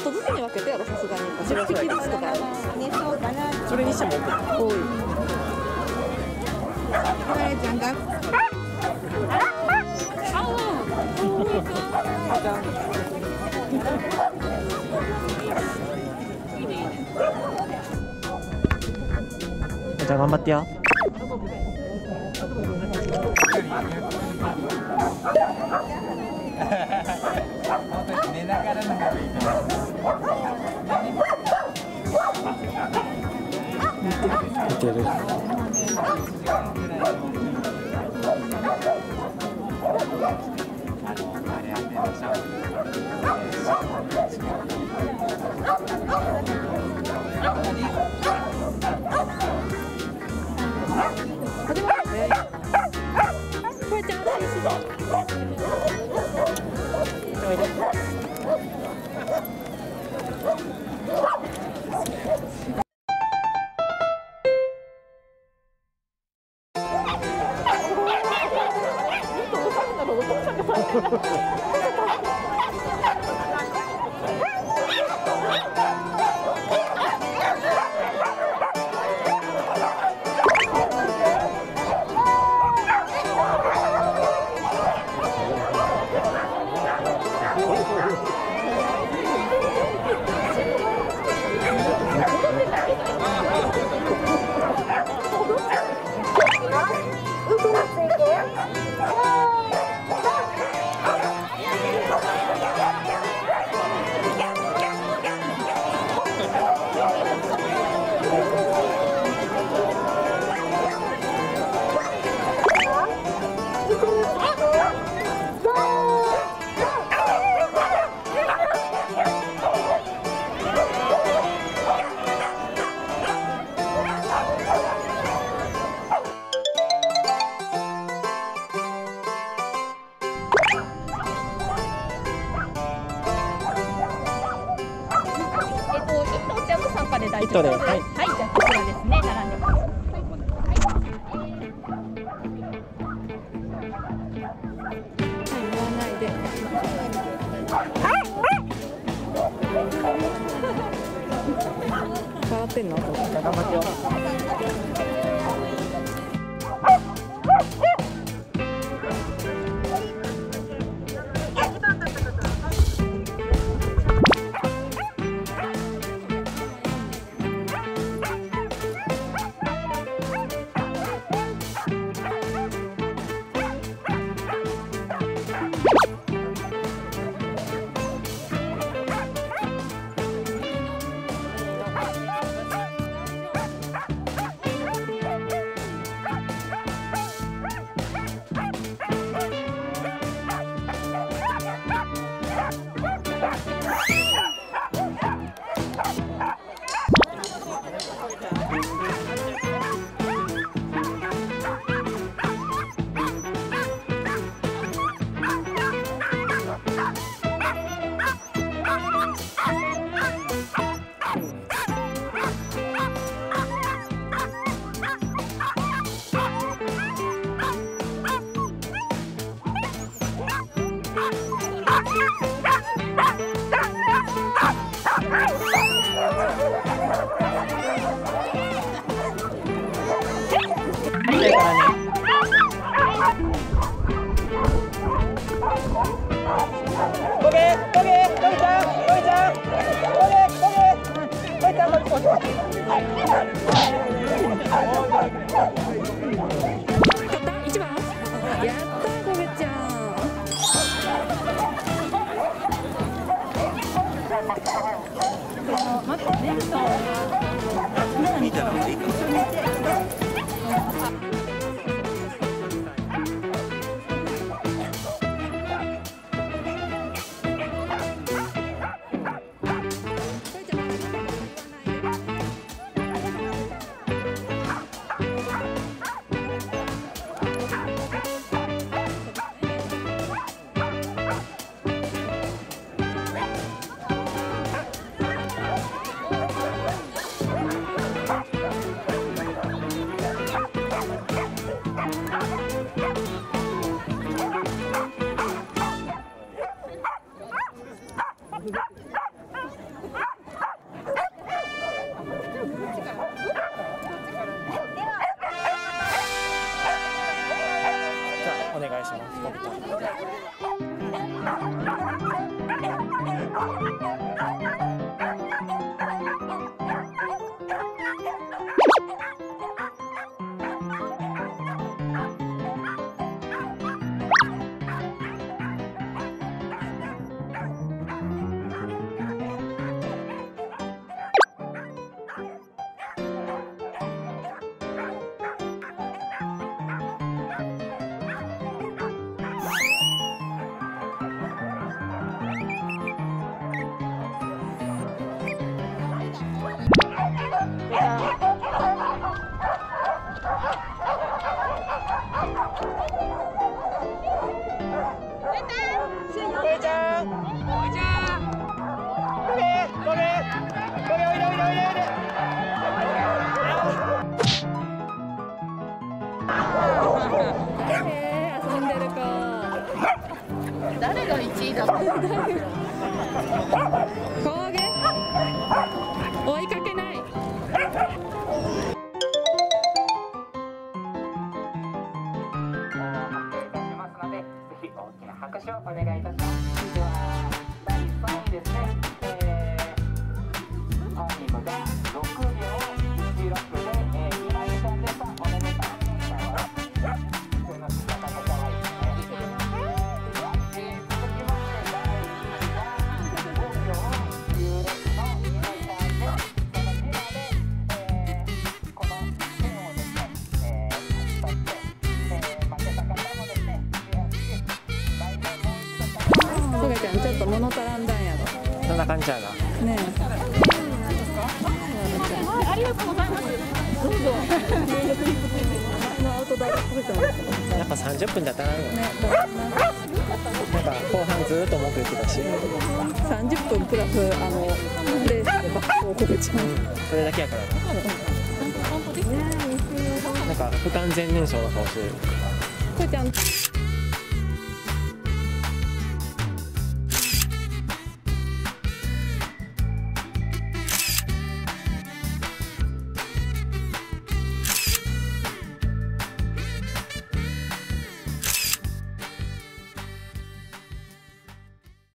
っとずつに分けてやろ、さすがに。10匹ずつとかやろ。 それにしても多い。 ちゃんが。 じゃあ頑張ってよ。 寝ながらの方がいいかな。 見てる。 1頭で、はい、はい、じゃあこちらですね、並んでます。変わってんの？頑張ってよ。 遊んでる子。誰が1位だったの？小毛。追いかけない。 拍手をお願いいたします。では第3位ですね。タイムが6秒16で今井さんでした。おめでとうございます。普通の姿が可愛いですね。続きまして第2位が5秒16の今井さんで、その2までこの線をですね、勝ち取って負けた方もですね。 トゲちゃんちょっと物足らんだんやろ。 そんな感じやな。 ねえ。ありがとうございます。どうぞ。アウトドアっぽくてもやっぱ30分じゃ足らんよね。 ね。 なんか後半ずーっと文句言ってたし、 30分プラスレースでバックをこけちゃう。 それだけやからな。なんか不完全燃焼の顔してる。 これちゃん。